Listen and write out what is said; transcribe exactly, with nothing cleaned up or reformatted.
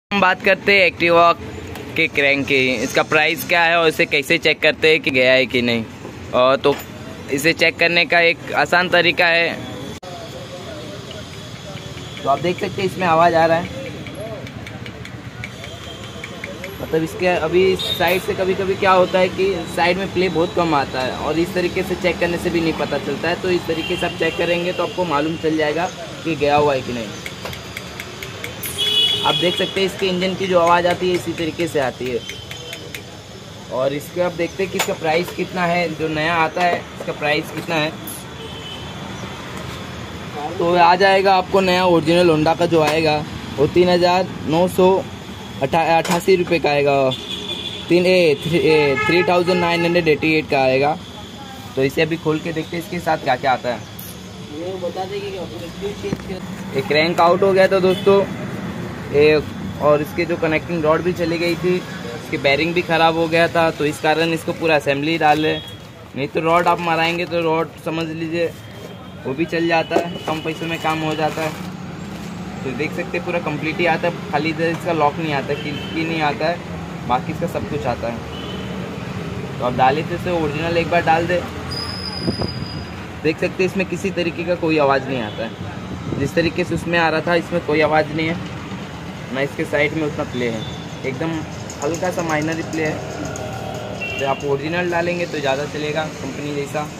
हम बात करते हैं एक्टिवा के क्रैंक की। इसका प्राइस क्या है और इसे कैसे चेक करते हैं कि गया है कि नहीं। और तो इसे चेक करने का एक आसान तरीका है। तो आप देख सकते हैं इसमें आवाज़ आ रहा है, मतलब इसके अभी साइड से कभी कभी क्या होता है कि साइड में प्ले बहुत कम आता है और इस तरीके से चेक करने से भी नहीं पता चलता है। तो इस तरीके से आप चेक करेंगे तो आपको मालूम चल जाएगा कि गया हुआ है कि नहीं। आप देख सकते हैं इसके इंजन की जो आवाज़ आती है इसी तरीके से आती है। और इसके आप देखते हैं कि इसका प्राइस कितना है, जो नया आता है इसका प्राइस कितना है। तो आ जाएगा आपको नया ओरिजिनल होंडा का जो आएगा वो तीन हज़ार नौ सौ अठा अट्ठासी रुपये का आएगा। तीन ए थ्री ए three thousand nine hundred eighty eight का आएगा। तो इसे अभी खोल के देखते हैं इसके साथ क्या क्या आता है। ये बता देंगे। एक क्रैंक आउट हो गया था दोस्तों, एक और इसके जो कनेक्टिंग रॉड भी चली गई थी, इसके बैरिंग भी ख़राब हो गया था। तो इस कारण इसको पूरा असेंबली डाले, नहीं तो रॉड आप मराएंगे तो रॉड समझ लीजिए वो भी चल जाता है, कम पैसों में काम हो जाता है। तो देख सकते पूरा कंप्लीट ही आता है, खाली इधर इसका लॉक नहीं आता, की, की नहीं आता है, बाकी इसका सब कुछ आता है। तो आप डाले थे इसे ओरिजिनल एक बार डाल दे, देख सकते इसमें किसी तरीके का कोई आवाज़ नहीं आता है। जिस तरीके से उसमें आ रहा था इसमें कोई आवाज़ नहीं है, ना इसके साइड में उतना प्ले है, एकदम हल्का सा माइनर प्ले है। तो आप ओरिजिनल डालेंगे तो ज़्यादा चलेगा कंपनी जैसा।